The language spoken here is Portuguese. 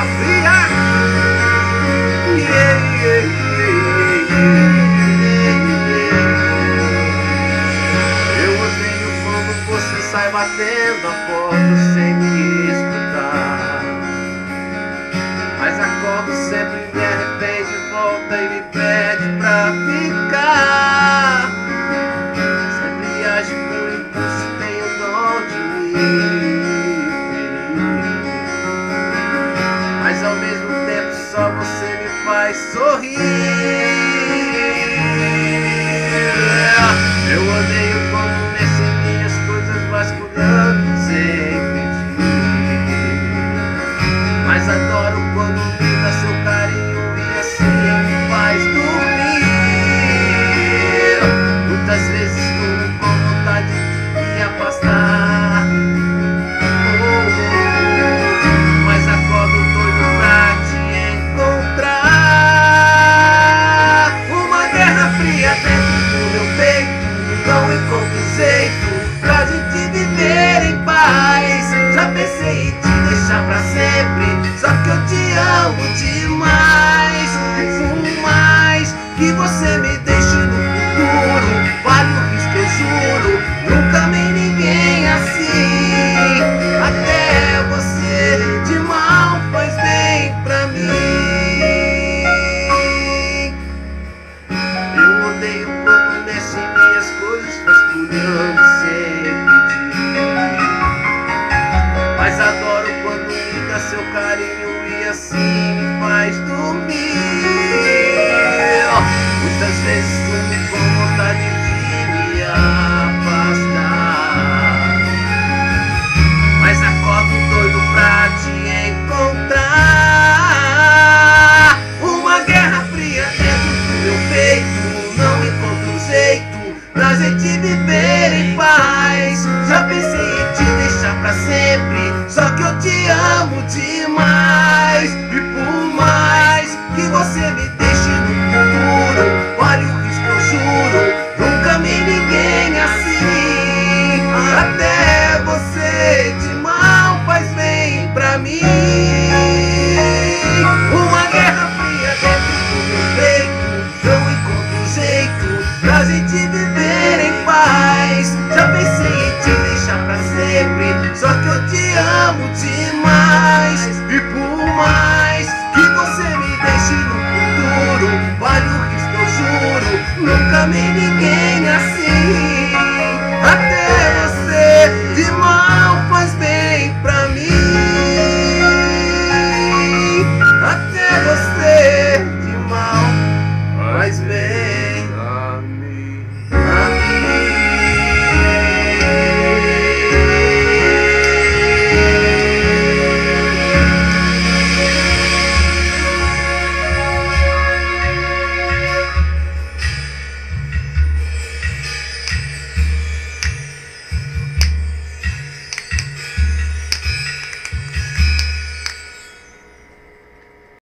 fria. Eu odeio quando você sai batendo a porta sem me escutar, mas acordo sempre e de repente volta e me pede pra ficar. Sempre age por impulso, tem o dom de me ferir, mas ao mesmo tempo só você me faz sorrir. Eu odeio quando mexem minhas coisas vasculhando sem pedir, mas adoro quando me dá seu carinho e assim me faz dormir. Muitas vezes durmo com vontade de me afastar, mas acordo doido pra te encontrar. Uma guerra fria dentro do meu peito, não encontro jeito pra gente viver em paz. Já pensei em te deixar pra sempre, só que eu te amo demais. Por mais que você me deixe no futuro, vale o risco, eu juro. Nunca amei ninguém assim. Até você de mal faz bem pra mim. Eu odeio quando mexe em minhas coisas, vasculhando sem pedir, mas adoro quando me dá seu carinho e assim me faz dormir. Muitas vezes durmo com vontade de me afastar, mas acordo doido pra te encontrar. Uma guerra fria dentro do meu peito, não encontro jeito pra gente viver em paz. Já pensei em te deixar pra sempre, só que eu te amo demais. E por mais que você me deixe no futuro, vale o risco, eu juro. Nunca amei ninguém assim. Até você de